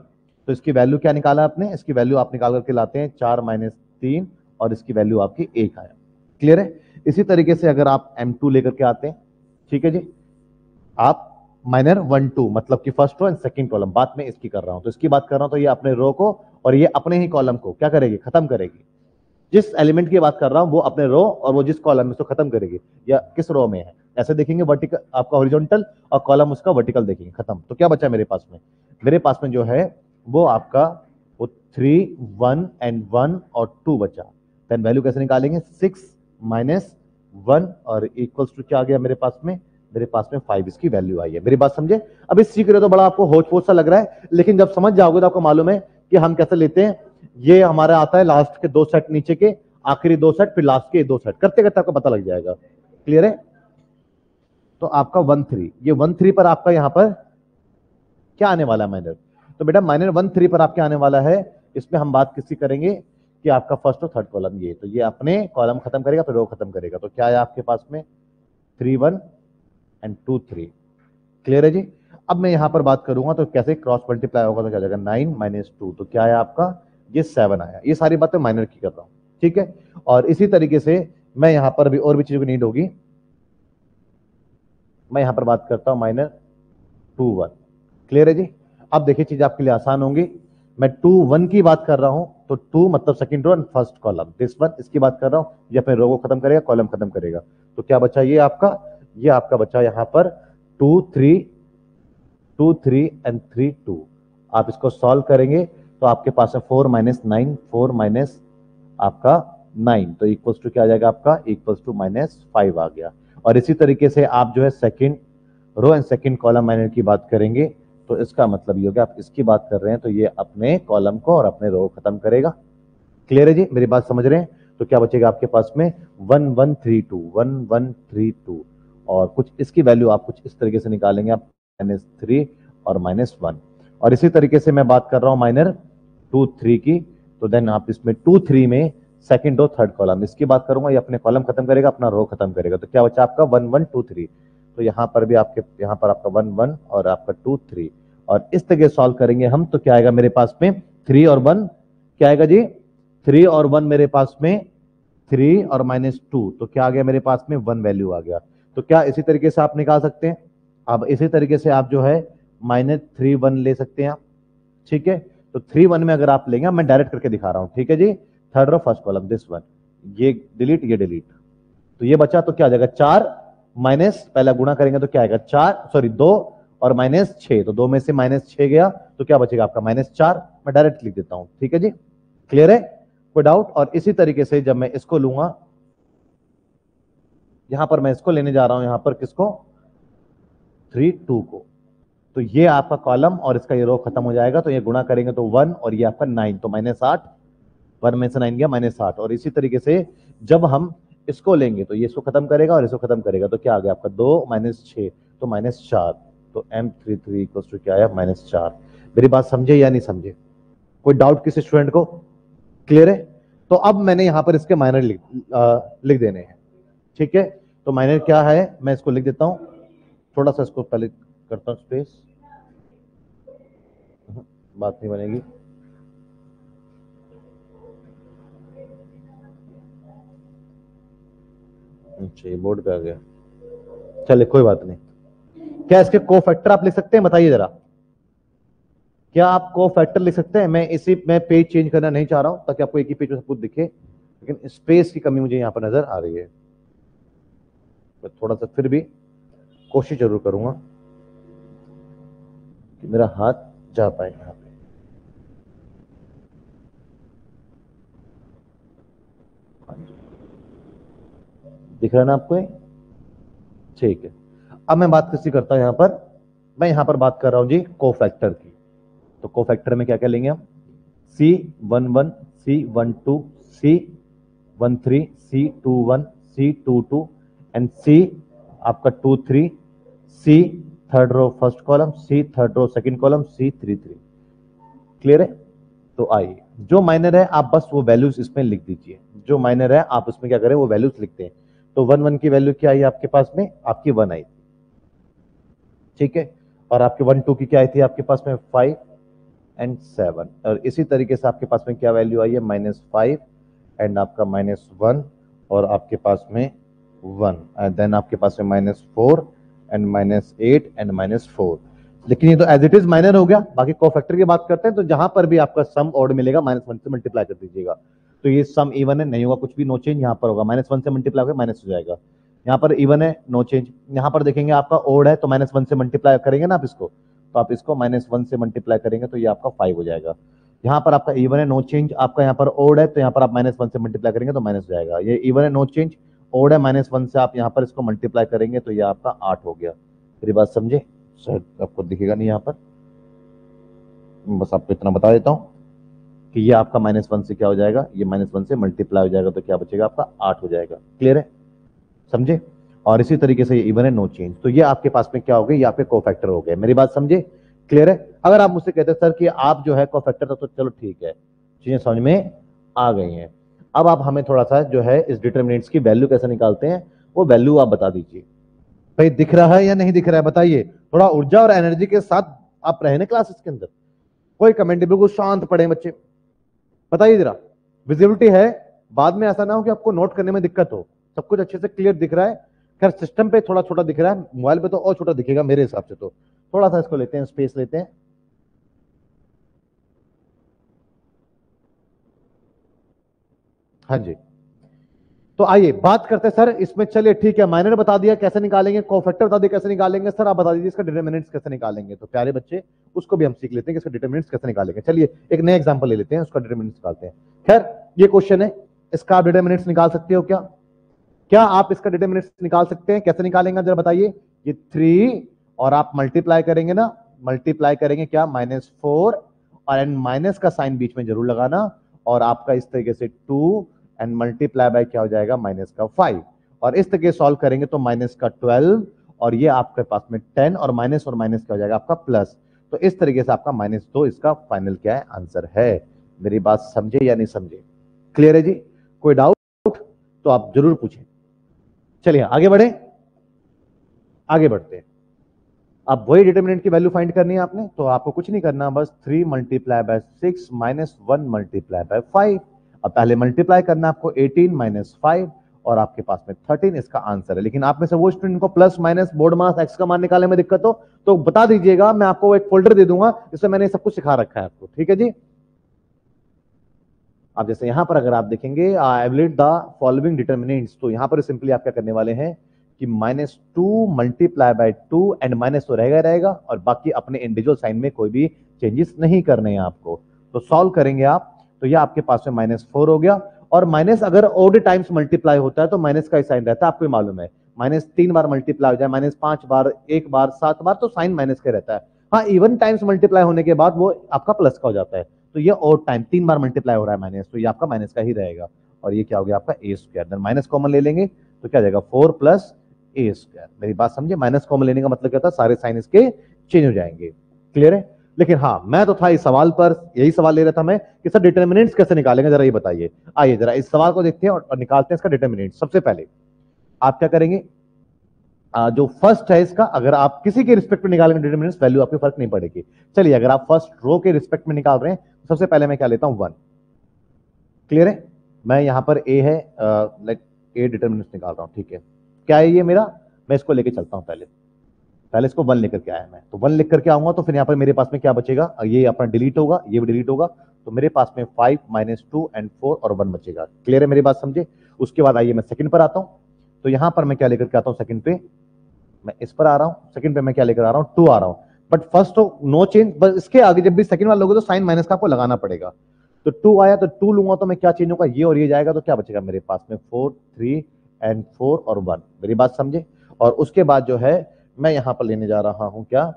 तो इसकी वैल्यू क्या निकाला आपने, इसकी वैल्यू आप निकाल करके लाते हैं 4 - 3 और इसकी वैल्यू आपकी 1 आया। क्लियर है। इसी तरीके से अगर आप M2 लेकर के आते हैं, ठीक है जी, आप माइनर 1 2 मतलब कि first row and second column, बात में इसकी कर रहा हूं, तो इसकी बात कर रहा हूं, तो ये अपने रो को और ये अपने ही कॉलम को क्या करेगी, खत्म करेगी। जिस एलिमेंट की बात कर रहा हूं वो अपने रो और वो जिस कॉलम में उसको खत्म करेगी या किस रो में है, ऐसे देखेंगे वर्टिकल आपका हॉरिजॉन्टल और कॉलम उसका वर्टिकल देखेंगे, खत्म। तो क्या बचा मेरे पास में, मेरे पास में जो है वो आपका वो 3 1 एंड 1 और 2 बचा। देन वैल्यू कैसे निकालेंगे, 6 - 1 और इक्वल्स टू क्या आ गया मेरे पास में, मेरे पास में 5 इसकी वैल्यू आई है। मेरी बात समझे। अभी सीख रहे तो बड़ा आपको होच पोच सा लग रहा है, लेकिन जब समझ जाओगे तो आपको मालूम है कि हम कैसे लेते हैं। ये हमारा आता है लास्ट के 2 सेट नीचे के, आखिरी 2 सेट, फिर लास्ट के 2 सेट, करते करते आपको पता लग जाएगा। क्लियर है। तो आपका 1 3, ये 1 3 पर आपका यहां पर क्या आने वाला है, माइनर। तो बेटा माइनर 1 3 पर आपके आने वाला है, इसमें हम बात किसकी करेंगे कि आपका फर्स्ट और थर्ड कॉलम, ये तो ये अपने कॉलम खत्म करेगा फिर रो खत्म करेगा। तो क्या है आपके पास में 3 1 एंड 2 3। क्लियर है जी। अब मैं यहां पर बात करूंगा तो कैसे क्रॉस मल्टीप्लाई होगा, तो क्या जाएगा 9 - 2, तो क्या है आपका ये 7 आया। ये सारी बातें माइनर की कर रहा हूं, ठीक है। और इसी तरीके से मैं यहां पर भी और भी चीजों की नीड होगी, मैं यहां पर बात करता हूं माइनर 2 1। क्लियर है जी। अब देखिए चीज आपके लिए आसान होंगी। मैं 2 1 की बात कर रहा हूं तो 2 मतलब second row and first column, this one इसकी बात कर रहा हूं, ये अपने रो को खत्म करेगा, कॉलम खत्म करेगा। तो क्या बचा ये आपका बचा यहां पर 2 3 2 3 एंड 3 2। आप इसको सॉल्व करेंगे तो आपके पास है 4 - 9, 4 माइनस आपका 9, तो इक्वल्स टू क्या आ जाएगा आपका, इक्वल्स टू -5 आ गया। और इसी तरीके से आप जो है second row and second column minor की बात करेंगे तो इसका मतलब ये हो गया, आप इसकी बात कर रहे हैं तो ये अपने कॉलम को और अपने रो को खत्म करेगा। क्लियर है जी, मेरी बात समझ रहे हैं। तो क्या बचेगा आपके पास में 1 1 3 2, 1 1 3 2, और कुछ इसकी वैल्यू आप कुछ इस तरीके से निकालेंगे आप -3 और -1। और इसी तरीके से मैं बात कर रहा हूं माइनर 2 3 की, तो देन आप इसमें 2 3 में सेकंड और थर्ड कॉलम इसकी बात करूंगा, ये अपने कॉलम खत्म करेगा, अपना रो खत्म करेगा। तो क्या बचा आपका 1 1 2 3। तो यहाँ पर भी आपके यहाँ पर आपका 1 1 और आपका 2 3, और इस तरह सॉल्व करेंगे हम तो क्या आएगा मेरे पास में 3 और 1, क्या आएगा जी 3 और 1 मेरे पास में 3 और -2, तो क्या आ गया मेरे पास में 1 वैल्यू आ गया। तो क्या इसी तरीके से आप निकाल सकते हैं। अब इसी तरीके से आप जो है -3 1 ले सकते हैं आप, ठीक है। तो 3 1 में अगर आप लेंगे, मैं डायरेक्ट करके दिखा रहा हूं, ठीक है जी। Third row first column this one, ये डिलीट ये डिलीट, तो ये बचा तो क्या आ जाएगा 4 माइनस, पहला गुणा करेंगे तो क्या आएगा 2 और -6, तो 2 में से -6 गया तो क्या बचेगा आपका -4। मैं डायरेक्ट लिख देता हूं, ठीक है जी। क्लियर है, कोई डाउट। और इसी तरीके से जब मैं इसको लूंगा, यहां पर मैं इसको लेने जा रहा हूं, यहां पर किसको 3 2 को, तो ये आपका कॉलम और इसका ये रो खत्म हो जाएगा। तो ये गुणा करेंगे तो 1 और ये आपका 9, तो -8, 1 में से 9 गया -8। और इसी तरीके से जब हम इसको लेंगे तो ये इसको खत्म करेगा और इसको खत्म करेगा, तो क्या आ गया आपका 2 -6 तो -4, तो M33 इक्वल्स टू क्या आया -4। मेरी बात समझे या नहीं समझे, कोई डाउट किसी स्टूडेंट को। क्लियर है। तो अब मैंने यहां पर इसके माइनर लिख देने हैं, ठीक है। तो माइनर क्या है मैं इसको लिख देता हूं, थोड़ा सा इसको पहले करता हूं स्पेस, बात नहीं बनेगी। अच्छा ये बोर्ड पे आ गया, चलिए कोई बात नहीं। क्या इसके कोफैक्टर आप लिख सकते हैं, बताइए जरा, क्या आप कोफैक्टर लिख सकते हैं। मैं पेज चेंज करना नहीं चाह रहा हूं ताकि आपको एक ही पेज में सब कुछ दिखे, लेकिन स्पेस की कमी मुझे यहां पर नजर आ रही है। मैं थोड़ा सा फिर भी कोशिश जरूर करूंगा कि मेरा हाथ जा पाए यहां पे। दिख रहा है ना आपको ये? ठीक है। अब मैं बात किसकी करता हूं यहां पर, मैं यहां पर बात कर रहा हूं जी कोफैक्टर की। तो कोफैक्टर में क्या क्या लेंगे हम, C11 C12 C13 C21 C22 and C आपका 23, C third row first column, C third row second column, C33। Clear है। तो आइए जो माइनर है आप बस वो वैल्यूज इसमें लिख दीजिए, जो माइनर है आप उसमें क्या करें वो वैल्यूज लिखते हैं। तो 1 1 की वैल्यू क्या आई आपके पास में, आपकी 1 आई थी, ठीक है। और आपके 1 2 की क्या आई थी आपके पास में 5 एंड 7। और इसी तरीके से आपके पास में क्या वैल्यू आई है, -5 एंड आपका -1 और आपके पास में 1 एंड देन आपके पास में -4 एंड -8 एंड -4। लेकिन ये तो एज इट इज माइनर हो गया। बाकी कोफैक्टर की बात करते हैं तो जहां पर भी आपका सम ऑड मिलेगा -1 से मल्टीप्लाई कर दीजिएगा। तो ये सम इवन है, नहीं होगा कुछ भी, नो चेंज। यहाँ पर होगा -1 से मल्टीप्लाई होगा माइनस हो जाएगा। यहाँ पर इवन है, नो चेंज। यहाँ पर देखेंगे आपका ओड है तो -1 से मल्टीप्लाई करेंगे ना आप इसको, तो आप इसको -1 से मल्टीप्लाई करेंगे तो ये आपका 5 हो जाएगा। यहाँ पर आपका इवन है, नो चेंज। आपका यहाँ पर ओड है तो यहाँ पर आप -1 से मल्टीप्लाई करेंगे तो माइनस हो जाएगा। ये इवन है, नो चेंज। ओड है, -1 से आप यहाँ पर इसको मल्टीप्लाई करेंगे तो ये आपका 8 हो गया। मेरी बात समझे? शायद आपको दिखेगा नहीं यहाँ पर, बस आपको इतना बता देता हूँ कि ये आपका -1 से क्या हो जाएगा, ये -1 से मल्टीप्लाई हो जाएगा तो क्या बचेगा आपका 8 हो जाएगा। क्लियर है? समझे? और इसी तरीके से ये इवन है, नो चेंज। तो ये आपके पास में क्या हो गया, ये आपके कोफैक्टर हो गए। मेरी बात समझे? क्लियर है? अगर आप मुझसे कहते हैं सर कि आप जो है कोफैक्टर तो चलो ठीक है, चीजें समझ में आ गई हैं। अब आप हमें थोड़ा सा जो है इस डिटरमिनेंट्स की वैल्यू कैसे निकालते हैं वो वैल्यू आप बता दीजिए। भाई दिख रहा है या नहीं दिख रहा है बताइए। थोड़ा ऊर्जा और एनर्जी के साथ आप रहे ना क्लासेस के अंदर। कोई कमेंट, बिल्कुल शांत पढ़े बच्चे, बताइए जरा। विजिबिलिटी है, बाद में ऐसा ना हो कि आपको नोट करने में दिक्कत हो। सब कुछ अच्छे से क्लियर दिख रहा है? खैर सिस्टम पे थोड़ा छोटा दिख रहा है, मोबाइल पे तो और छोटा दिखेगा मेरे हिसाब से। तो थोड़ा सा इसको लेते हैं, स्पेस लेते हैं। हाँ जी, तो आइए बात करते हैं सर इसमें। चलिए ठीक है, माइनर बता दिया कैसे निकालेंगे, कोफैक्टर बता दिया कैसे निकालेंगे। सर आप बता दीजिए इसका डिटरमिनेंट्स कैसे निकालेंगे। तो प्यारे बच्चे उसको भी हम सीख लेते हैं कि इसका डिटरमिनेंट्स कैसे निकालेंगे। चलिए एक नया एग्जांपल ले लेते हैं, उसका डिटरमिनेंट्स निकालते हैं। खैर ये क्वेश्चन है, इसका आप डिटरमिनेंट्स निकाल सकते हो क्या? क्या आप इसका डिटरमिनेंट्स निकाल सकते हैं? कैसे निकालेंगे जरा बताइए। ये 3 और आप मल्टीप्लाई करेंगे ना, मल्टीप्लाई करेंगे क्या, -4 और एंड माइनस का साइन बीच में जरूर लगाना। और आपका इस तरीके से 2 एंड मल्टीप्लाई बाय क्या हो जाएगा, माइनस का 5। और इस तरीके सॉल्व करेंगे तो माइनस का 12 और ये आपके पास में 10 और माइनस क्या हो जाएगा आपका प्लस। तो इस तरीके से आपका -2 इसका फाइनल क्या है, आंसर है। मेरी बात समझे या नहीं समझे? क्लियर है जी? कोई डाउट तो आप जरूर पूछें। चलिए आगे बढ़े, आगे बढ़ते हैं। अब वही डिटरमिनेंट की वैल्यू फाइंड करनी है आपने, तो आपको कुछ नहीं करना, बस 3 मल्टीप्लाई बाय 6 -1 मल्टीप्लाई बाय 5। अब पहले मल्टीप्लाई करना आपको 18 -5 और आपके पास में 13 इसका आंसर है। लेकिन आप में से वो स्टूडेंट को प्लस माइनस बोर्ड मास एक्स का मान निकालने में दिक्कत हो तो बता दीजिएगा, मैं आपको एक फोल्डर दे दूंगा जिसमें मैंने सब कुछ सिखा रखा है आपको। ठीक है जी? अब जैसे यहां पर अगर आप देखेंगे एवलेट द फॉलोइंग डिटरमिनेंट्स, तो यहां पर सिंपली आप क्या करने वाले हैं कि -2 मल्टीप्लाई बाय 2 एंड माइनस तो रहेगा रहेगा और बाकी अपने इंडिविजुअल साइन में कोई भी चेंजेस नहीं करने हैं आपको। तो सॉल्व करेंगे आप तो ये आपके पास में -4 हो गया। और माइनस अगर ऑड टाइम्स मल्टीप्लाई होता है तो माइनस का ही साइन रहता है, आपको मालूम है। -3 बार मल्टीप्लाई हो जाए, -5 बार, 1 बार, 7 बार, तो साइन माइनस का रहता है। हाँ, इवन टाइम्स मल्टीप्लाई होने के बाद वो आपका प्लस का हो जाता है। तो ये ऑड टाइम 3 बार मल्टीप्लाई हो रहा है माइनस, तो ये आपका माइनस का ही रहेगा। और ये क्या हो गया आपका a²। देन माइनस कॉमन ले लेंगे तो क्या जाएगा 4 + a²। मेरी बात समझे? माइनस कॉमन लेने का मतलब क्या था, सारे साइन इसके चेंज हो जाएंगे। क्लियर है? लेकिन हाँ, मैं तो था इस सवाल पर, यही सवाल ले रहा था मैं कि सर डिटरमिनेंट्स कैसे निकालेंगे, जरा ये बताइए। आइए जरा इस सवाल को देखते हैं और निकालते हैं इसका डिटरमिनेंट। सबसे पहले आप क्या करेंगे, जो फर्स्ट है इसका, अगर आप किसी के रिस्पेक्ट में निकालेंगे डिटरमिनेंट्स, वैल्यू आपको फर्क नहीं पड़ेगी। चलिए अगर आप फर्स्ट रो के रिस्पेक्ट में निकाल रहे हैं, सबसे पहले मैं क्या लेता हूं, 1। क्लियर है? मैं यहां पर ए है, लाइक ए डिटरमिनेंट्स निकाल रहा हूं। ठीक है, क्या है ये मेरा, मैं इसको लेके चलता हूं। पहले इसको 1 लेकर के आया मैं, तो 1 लेकर के आऊंगा तो फिर यहाँ पर मेरे पास में क्या बचेगा, ये अपना डिलीट होगा, ये भी डिलीट होगा। तो मेरे पास में 5 -2 एंड 4 और 1 बचेगा। क्लियर है मेरी बात समझे? उसके बाद आइए मैं सेकंड पर आता हूं। तो यहां पर मैं क्या लेकर के आता हूं, सेकंड पे मैं इस पर आ रहा हूं, सेकंड पे मैं क्या लेकर आ रहा हूं, 2 आ रहा हूं। बट फर्स्ट तो नो चेंज, बस इसके आगे जब भी सेकंड वाला लोगे तो साइन माइनस का आपको लगाना पड़ेगा। तो 2 आया तो 2 लूंगा तो मैं क्या चेंज होगा, ये और ये जाएगा तो क्या बचेगा मेरे पास में 4 3 एंड 4 और 1। मेरी बात समझे? और उसके बाद जो है मैं यहां पर लेने जा रहा हूं क्या,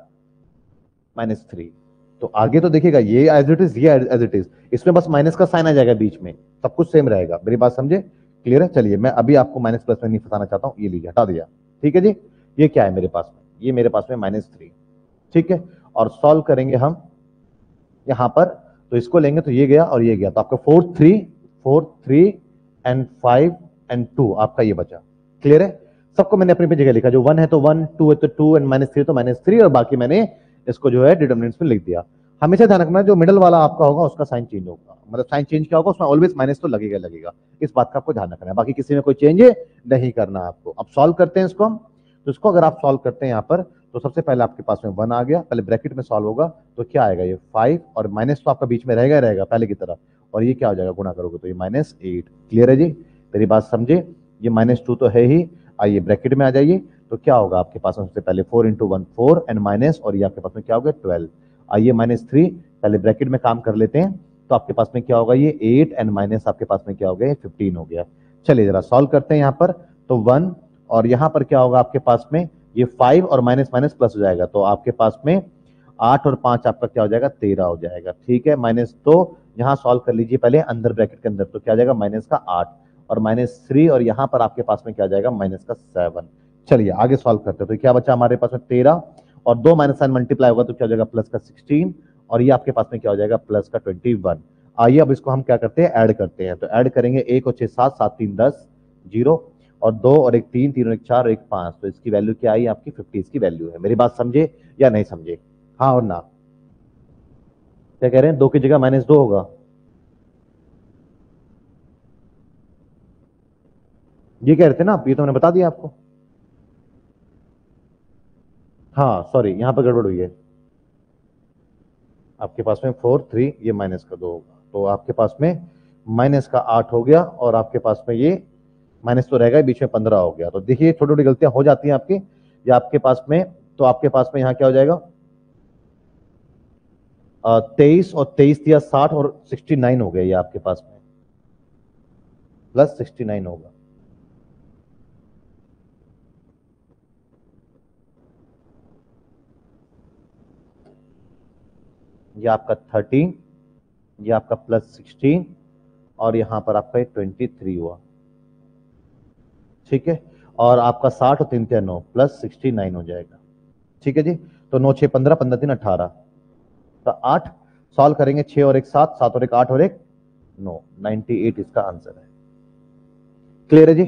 -3। तो आगे तो देखिएगा ये एज इट इज, ये एज इट इज, इसमें बस माइनस का साइन आ जाएगा बीच में, सब कुछ सेम रहेगा। मेरी बात समझे? क्लियर है? चलिए मैं अभी आपको माइनस प्लस में नहीं फंसाना चाहता हूं, ये लीजिए हटा दिया। ठीक है जी? ये क्या है मेरे पास में, ये मेरे पास में -3। ठीक है, और सॉल्व करेंगे हम यहां पर, तो इसको लेंगे तो ये गया और ये गया, तो आपका 4 3 एंड 5 एंड 2 आपका ये बचा। क्लियर है? सबको मैंने अपनी जगह लिखा, जो 1 है तो 1, 2 है तो 2 एंड -3 तो -3, और बाकी मैंने इसको जो है डिटरमिनेंट्स में लिख दिया। हमेशा ध्यान रखना जो मिडल वाला आपका होगा उसका साइन चेंज होगा, मतलब साइन चेंज क्या होगा उसमें ऑलवेज माइनस तो लगेगा लगेगा, इस बात का आपको ध्यान रखना है, बाकी किसी में कोई चेंज नहीं करना आपको। अब सॉल्व करते हैं इसको हम। तो इसको अगर आप सॉल्व करते हैं यहाँ पर, तो सबसे पहले आपके पास में 1 आ गया, पहले ब्रैकेट में सॉल्व होगा तो क्या आएगा, ये 5 और माइनस तो आपका बीच में रहेगा ही रहेगा पहले की तरह, और ये क्या हो जाएगा, गुणा करोगे तो ये -8। क्लियर है जी, मेरी बात समझे, ये -2 तो है ही। आइए ब्रैकेट में आ जाइए, तो क्या होगा आपके पास में सबसे पहले 4 × 1 4 एंड माइनस, और ये आपके पास में क्या हो गया 12। आइए -3 पहले ब्रैकेट में काम कर लेते हैं, तो आपके पास में क्या होगा, ये 8 एंड माइनस आपके पास में क्या हो गया, 15 हो गया। चलिए जरा सॉल्व करते हैं यहाँ पर, तो 1 और यहाँ पर क्या होगा आपके पास में, ये 5 और माइनस माइनस प्लस हो जाएगा, तो आपके पास में 8 और 5 आपका क्या हो जाएगा, 13 हो जाएगा। ठीक है, माइनस तो यहाँ सॉल्व कर लीजिए पहले अंदर ब्रैकेट के अंदर, तो क्या आ जाएगा माइनस का 8 और -3, और यहाँ पर आपके पास में क्या आ जाएगा माइनस का 7। चलिए आगे सॉल्व करते हैं, तो क्या बचा हमारे पास में 13 और 2 माइनस साइन मल्टीप्लाई होगा तो क्या हो जाएगा प्लस का 16, और ये आपके पास में क्या हो जाएगा प्लस का 21। आइए अब इसको हम क्या करते हैं, ऐड करते हैं, तो ऐड करेंगे 1 और 6 7 7 3 10 0, और 2 और 1 3 3 और 1 4 और 1 5, तो इसकी वैल्यू क्या आई आपकी 50 इसकी वैल्यू है। मेरी बात समझे या नहीं समझे, हाँ और ना, क्या कह रहे हैं, 2 की जगह -2 होगा, ये कह रहे थे ना आप, ये तो मैंने बता दिया आपको। हाँ सॉरी यहाँ पर गड़बड़ हुई है, आपके पास में 4 3 ये माइनस का 2 होगा, तो आपके पास में माइनस का 8 हो गया, और आपके पास में ये माइनस तो रहेगा ही, बीच में 15 हो गया। तो देखिए छोटी छोटी गलतियां हो जाती हैं आपकी, या आपके पास में, तो आपके पास में यहाँ क्या हो जाएगा, 23 और 23 दिया 60 और 69 हो गया, ये आपके पास में +69 होगा। ये आपका 13, ये आपका +16, और यहाँ पर आपका 23 हुआ। ठीक है, और आपका 60 और 3 3 9 +69 हो जाएगा। ठीक है जी, तो 9 6 15 15 3 18, तो 8 सॉल्व करेंगे, 6 और 1 7 7 और 1 8 और 1 9, 98 इसका आंसर है। क्लियर है जी,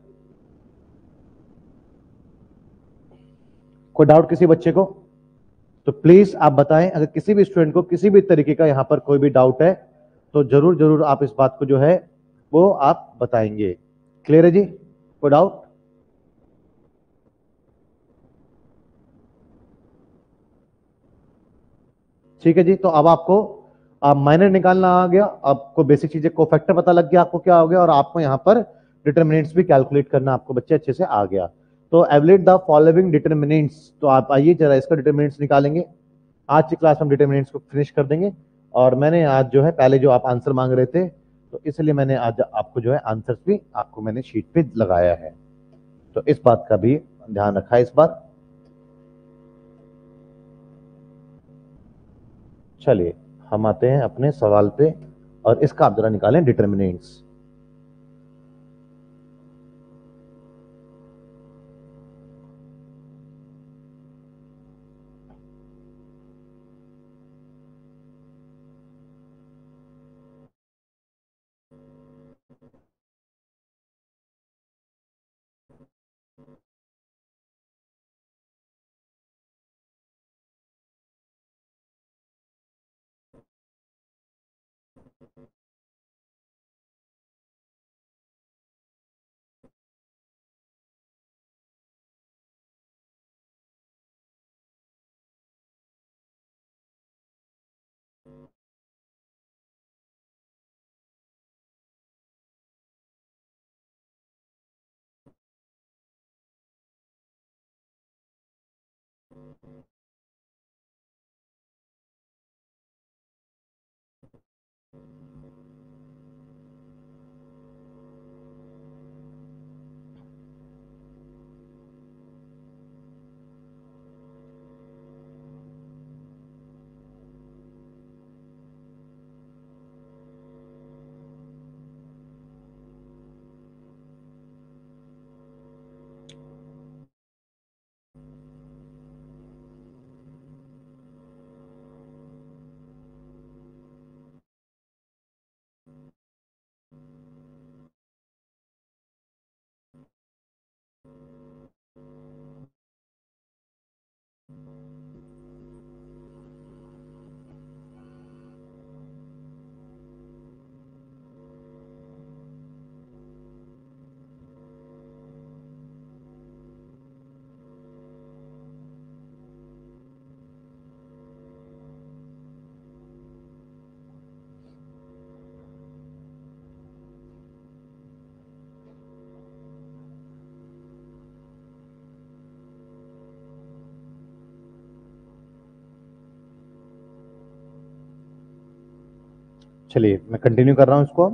कोई डाउट किसी बच्चे को, तो प्लीज आप बताएं, अगर किसी भी स्टूडेंट को किसी भी तरीके का यहां पर कोई भी डाउट है, तो जरूर जरूर आप इस बात को जो है वो आप बताएंगे। क्लियर है जी, कोई डाउट, ठीक है जी। तो अब आपको आप माइनर निकालना आ गया, आपको बेसिक चीजें को फैक्टर पता लग गया आपको क्या हो गया, और आपको यहाँ पर डिटर्मिनेंट्स भी कैलकुलेट करना आपको बच्चे अच्छे से आ गया। तो एवलेट द फॉलोइंग डिटर्मिनेंट्स, तो आप आइए जरा इसका डिटर्मिनेंट्स निकालेंगे। आज की क्लास में हम डिटर्मिनेंट्स को फिनिश कर देंगे, और मैंने आज जो है पहले जो आप आंसर मांग रहे थे, तो इसलिए मैंने आज आपको जो है आंसर्स भी आपको मैंने शीट पे लगाया है, तो इस बात का भी ध्यान रखा है इस बार। चलिए हम आते हैं अपने सवाल पे, और इसका आप जरा निकालें डिटर्मिनेंट्स। चलिए मैं कंटिन्यू कर रहा हूं इसको।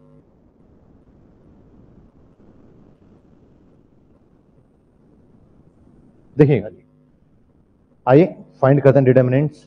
देखिएगा जी, आइए फाइंड करते हैं डिटरमिनेंट्स।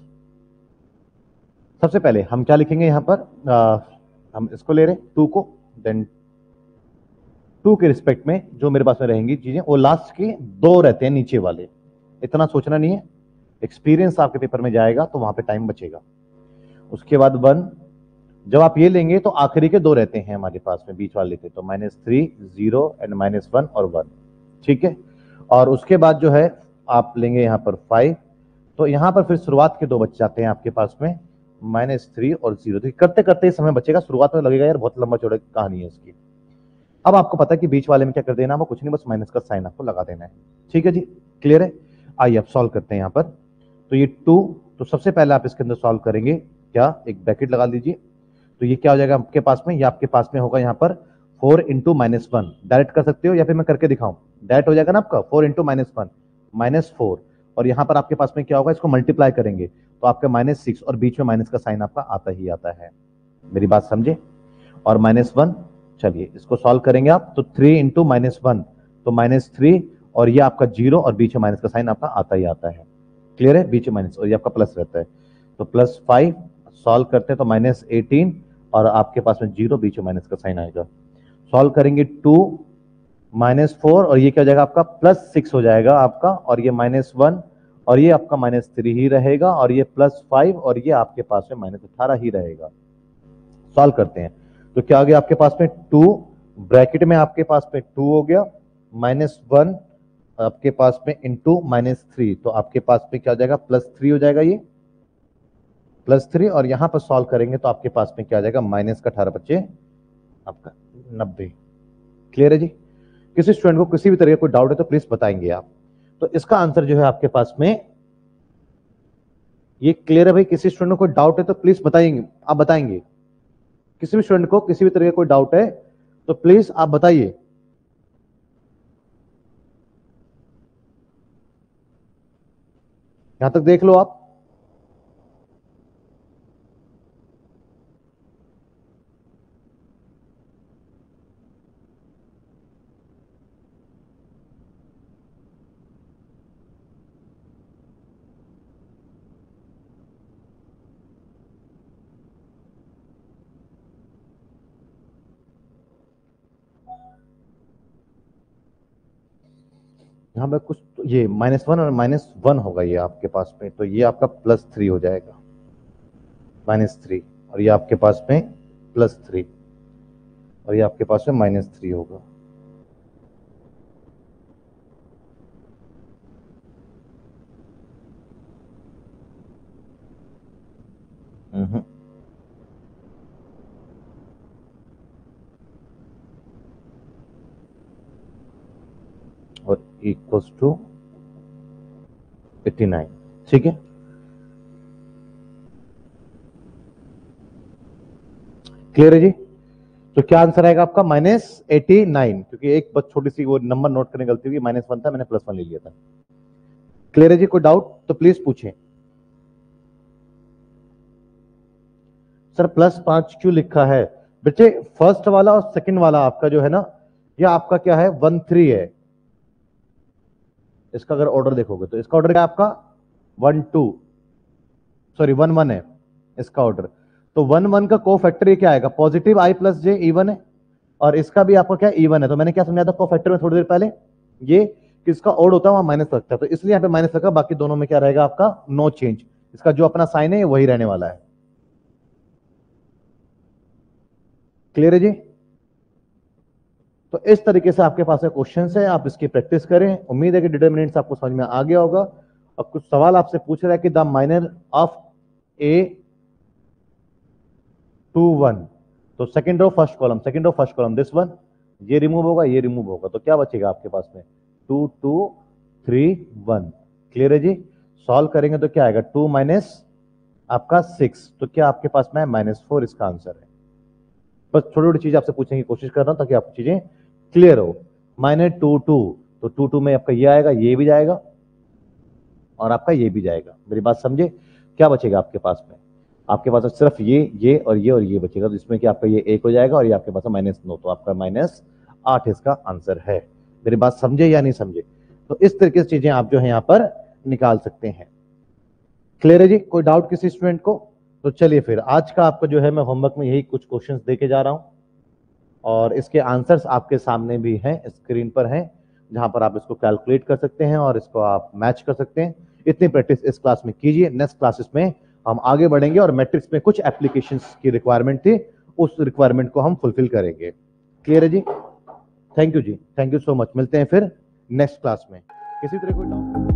सबसे पहले हम क्या लिखेंगे यहां पर, हम इसको ले रहे हैं 2 को, देन 2 के रिस्पेक्ट में जो मेरे पास में रहेंगी चीजें वो लास्ट के 2 रहते हैं नीचे वाले, इतना सोचना नहीं है, एक्सपीरियंस आपके पेपर में जाएगा तो वहां पे टाइम बचेगा। उसके बाद 1, जब आप ये लेंगे तो आखिरी के 2 रहते हैं हमारे पास में, बीच वाले लेते तो -3 0 एंड -1 और 1, ठीक है। और उसके बाद जो है आप लेंगे यहाँ पर 5, तो यहाँ पर फिर शुरुआत के 2 बच जाते हैं आपके पास में, -3 और 0। तो करते करते ही समय बचेगा, शुरुआत में लगेगा यार बहुत लंबा चौड़ा कहानी है इसकी। अब आपको पता है कि बीच वाले में क्या कर देना, वो कुछ नहीं, बस माइनस का साइन आपको लगा देना है, ठीक है जी, क्लियर है। आइए अब सॉल्व करते हैं यहाँ पर। तो ये 2, तो सबसे पहले आप इसके अंदर सॉल्व करेंगे, क्या, एक ब्रैकेट लगा लीजिए। तो ये क्या हो जाएगा आपके पास में, ये आपके पास में होगा यहाँ पर 4 इंटू -1, डायरेक्ट कर सकते हो या फिर मैं करके दिखाऊं, डायरेक्ट हो जाएगा ना आपका 4 इंटू -1 -4, और यहाँ पर आपके पास में क्या होगा, इसको मल्टीप्लाई करेंगे तो आपका -6 और बीच में माइनस का साइन आपका आता ही आता है, मेरी बात समझे। और -1, चलिए इसको सॉल्व करेंगे आप, तो 3 इंटू -1 तो -3, और ये आपका 0 और बीच में माइनस का साइन आपका आता ही आता है, क्लियर है, बीच में माइनस और ये आपका प्लस रहता है, तो +5 सॉल्व करते हैं तो -18 और आपके पास में 0 बीच में माइनस का साइन आएगा। सॉल्व करेंगे 2 -4 और ये क्या हो जाएगा आपका +6 हो जाएगा आपका, और ये -1 और ये आपका -3 ही रहेगा, और ये +5 और ये आपके पास में -18 ही रहेगा। सॉल्व करते हैं तो क्या आ गया आपके पास में 2, ब्रैकेट में आपके पास में 2 हो गया, -1 आपके पास में इंटू -3, तो आपके पास में क्या हो जाएगा +3 हो जाएगा, ये +3, और यहां पर सॉल्व करेंगे तो आपके पास में क्या आ जाएगा, -18 बच्चे आपका 90, क्लियर है जी। किसी स्टूडेंट को किसी भी तरह का कोई डाउट है तो प्लीज बताएंगे आप। तो इसका आंसर जो है आपके पास में ये क्लियर है भाई, किसी स्टूडेंट को कोई डाउट है तो प्लीज बताएंगे, आप बताएंगे, किसी भी स्टूडेंट को किसी भी तरह का कोई डाउट है तो प्लीज आप बताइए। यहां तक देख लो आप। यहां पर कुछ ये -1 और -1 होगा ये आपके पास में, तो ये आपका +3 हो जाएगा, -3, और ये आपके पास में +3 और ये आपके पास में -3 होगा। और इक्वल्स टू 89, ठीक है, क्लियर है जी। तो क्या आंसर आएगा आपका -89, क्योंकि एक बस छोटी सी वो नंबर नोट करने गलती हुई, -1 था, मैंने +1 ले लिया था। क्लियर है जी, कोई डाउट तो प्लीज पूछें। सर +5 क्यों लिखा है बेटे, फर्स्ट वाला और सेकंड वाला आपका जो है ना, ये आपका क्या है 1 3 है, इसका अगर ऑर्डर देखोगे तो इसका ऑर्डर क्या है आपका 1 2, सॉरी 1 1 है इसका ऑर्डर। तो 1 1 का कोफैक्टर क्या आएगा, पॉजिटिव i + j इवन है, और इसका भी आपका क्या इवन है। तो मैंने क्या समझाया था कोफैक्टर में थोड़ी देर पहले, ये किसका ओड होता है वहां माइनस लगता है, तो इसलिए यहाँ पे माइनस लगा, बाकी दोनों में क्या रहेगा आपका नो चेंज, इसका जो अपना साइन है वही रहने वाला है। क्लियर है जी। तो इस तरीके से आपके पास क्वेश्चन है, आप इसकी प्रैक्टिस करें। उम्मीद है कि डिटर्मिनेंट्स आपको समझ में आ गया होगा। अब कुछ सवाल आपसे पूछ रहा है कि द माइनर ऑफ A21, तो second row first column, second row first column, this one, ये रिमूव होगा, ये रिमूव होगा, तो क्या बचेगा आपके पास में 2 2 3 1, क्लियर है जी। सॉल्व करेंगे तो क्या आएगा 2 माइनस आपका 6, तो क्या आपके पास में -4 इसका आंसर है। बस छोटी छोटी चीज आपसे पूछने की कोशिश कर रहा हूं ताकि आपको चीजें क्लियर हो। -2 2, तो 2 2 में आपका ये आएगा, ये भी जाएगा और आपका ये भी जाएगा, मेरी बात समझे। क्या बचेगा आपके पास में, आपके पास सिर्फ ये और ये बचेगा, तो इसमें कि आपका ये 1 हो जाएगा और ये आपके पास -9, तो आपका -8 इसका आंसर है। मेरी बात समझे या नहीं समझे? तो इस तरीके से चीजें आप जो है यहाँ पर निकाल सकते हैं। क्लियर है जी? कोई डाउट किसी स्टूडेंट को? तो चलिए फिर आज का आपको जो है मैं होमवर्क में यही कुछ क्वेश्चंस देके जा रहा हूं और इसके आंसर्स आपके सामने भी हैं, स्क्रीन पर हैं, जहां पर आप इसको कैलकुलेट कर सकते हैं और इसको आप मैच कर सकते हैं। इतनी प्रैक्टिस इस क्लास में कीजिए, नेक्स्ट क्लासेस में हम आगे बढ़ेंगे और मैट्रिक्स में कुछ एप्लीकेशंस की रिक्वायरमेंट थी, उस रिक्वायरमेंट को हम फुलफिल करेंगे। क्लियर है जी? थैंक यू जी, थैंक यू सो मच। मिलते हैं फिर नेक्स्ट क्लास में। किसी तरह कोई डाउट